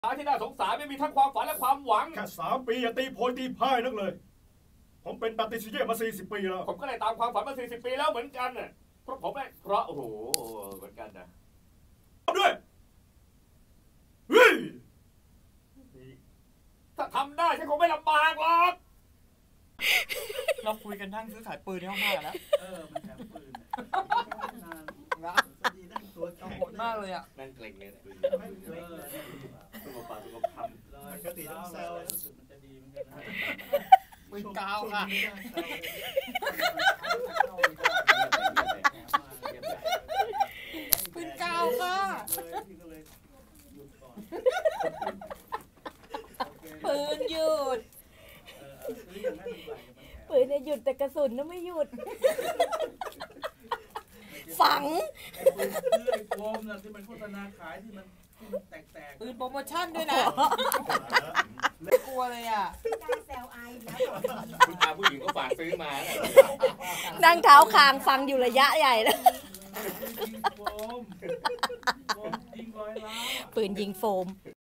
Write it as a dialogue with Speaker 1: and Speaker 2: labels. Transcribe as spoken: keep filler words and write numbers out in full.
Speaker 1: ที่น่าสงสารไม่มีทั้งความฝันและความหวัง
Speaker 2: แค่สามปีอย่าตีโพยตีพ่ายนักเลยผมเป็นตัดติซิเย่มาสี่สิบปีแล้ว
Speaker 1: ผมก็ได้ตามความฝันมาสี่สิบปีแล้วเหมือนกันน่ะเพราะผมได้เพราะโอ้โหเหมือนกันนะ
Speaker 2: ด้วยเฮ้ย
Speaker 1: ถ้าทำได้ฉันคงไม่ลำบากหรอก
Speaker 3: เราคุยกันทั้งซื้อขายปืนในห้องผ้าแล้ว
Speaker 4: เออมันแถมปืน
Speaker 3: นะ
Speaker 4: ดีนั่งตัวเก่า
Speaker 3: โหดมากเลยอ่ะ
Speaker 1: นั่งเกรงเลยปืน
Speaker 4: ตุ้
Speaker 1: มปลาตุ้มคำ
Speaker 4: ปกติต้องแซวมันจะดีเหมือนกันนะ
Speaker 3: ปืนกาวค่ะปืนกาวค่ะ
Speaker 5: ปืนหยุดปืนเนี่ยหยุดแต่กระสุนน่ะไม่หยุดฝัง
Speaker 4: ปืนเลื่อยโฟมนะที่มันโฆษณาขายที่มันแตกๆ
Speaker 3: ปืนโปรโมชั่นด้วยนะไม่กลัวเลยอ่ะ
Speaker 5: แซวไอแล้ว
Speaker 1: คุณอาผู้หญิงก็ฝากซื้อมา
Speaker 5: นั่งเท้าคางฟังอยู่ระยะใหญ่แล้วปืนยิงโฟม